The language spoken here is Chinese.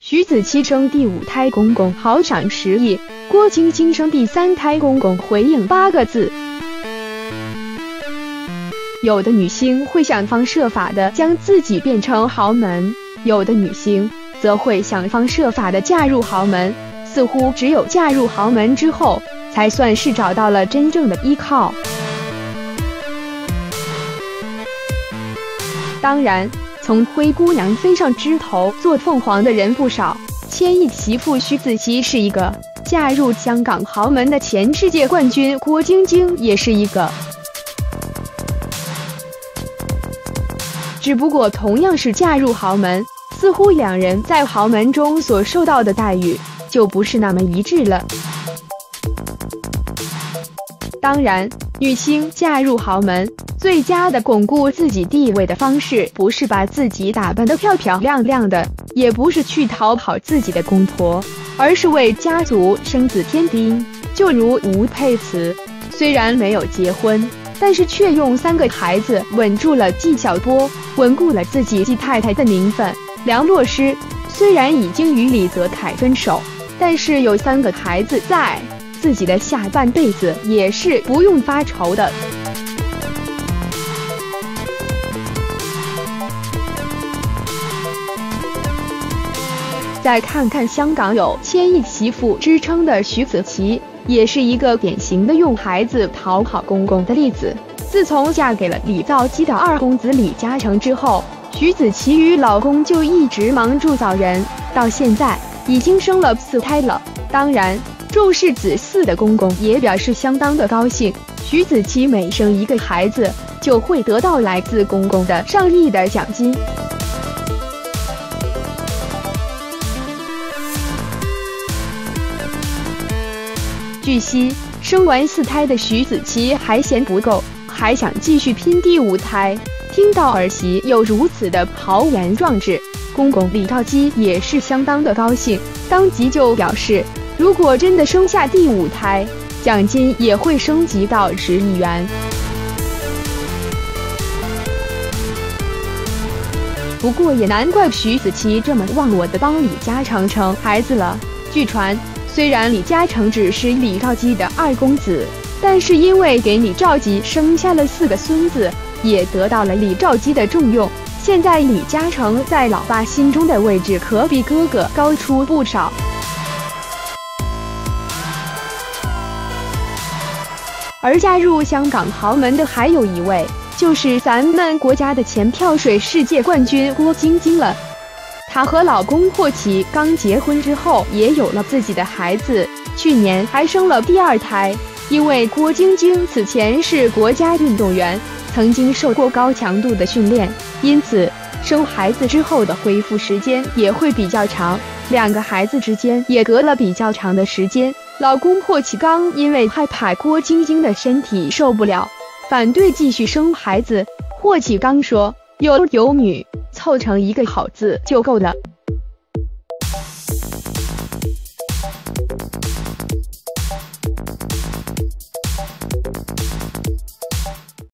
徐子淇生第5胎公公豪赏10亿，郭晶晶生第3胎公公回应8个字。有的女星会想方设法的将自己变成豪门，有的女星则会想方设法的嫁入豪门，似乎只有嫁入豪门之后，才算是找到了真正的依靠。当然，从灰姑娘飞上枝头做凤凰的人不少，千亿媳妇徐子淇是一个，嫁入香港豪门的前世界冠军郭晶晶也是一个。只不过同样是嫁入豪门，似乎两人在豪门中所受到的待遇就不是那么一致了。当然，女星嫁入豪门，最佳的巩固自己地位的方式，不是把自己打扮得漂漂亮亮的，也不是去讨好自己的公婆，而是为家族生子添丁。就如吴佩慈，虽然没有结婚，但是却用3个孩子稳住了纪晓波，稳固了自己纪太太的名分。梁洛施虽然已经与李泽楷分手，但是有3个孩子在，自己的下半辈子也是不用发愁的。再看看香港有千亿媳妇之称的徐子淇，也是一个典型的用孩子讨好公公的例子。自从嫁给了李兆基的2公子李嘉诚之后，徐子淇与老公就一直忙住早人，到现在已经生了4胎了。当然，重视子嗣的公公也表示相当的高兴。徐子淇每生1个孩子，就会得到来自公公的上亿的奖金。据悉，生完4胎的徐子淇还嫌不够，还想继续拼第5胎。听到儿媳有如此的豪言壮志，公公李兆基也是相当的高兴，当即就表示，如果真的生下第5胎，奖金也会升级到10亿元。不过也难怪徐子淇这么忘我的帮李嘉诚生孩子了。据传，虽然李嘉诚只是李兆基的2公子，但是因为给李兆基生下了4个孙子，也得到了李兆基的重用。现在李嘉诚在老爸心中的位置可比哥哥高出不少。而嫁入香港豪门的还有一位，就是咱们国家的前跳水世界冠军郭晶晶了。她和老公霍启刚结婚之后，也有了自己的孩子，去年还生了第2胎。因为郭晶晶此前是国家运动员，曾经受过高强度的训练，因此生孩子之后的恢复时间也会比较长，2个孩子之间也隔了比较长的时间。老公霍启刚因为害怕郭晶晶的身体受不了，反对继续生孩子。霍启刚说，有儿有女，凑成一个好字就够了。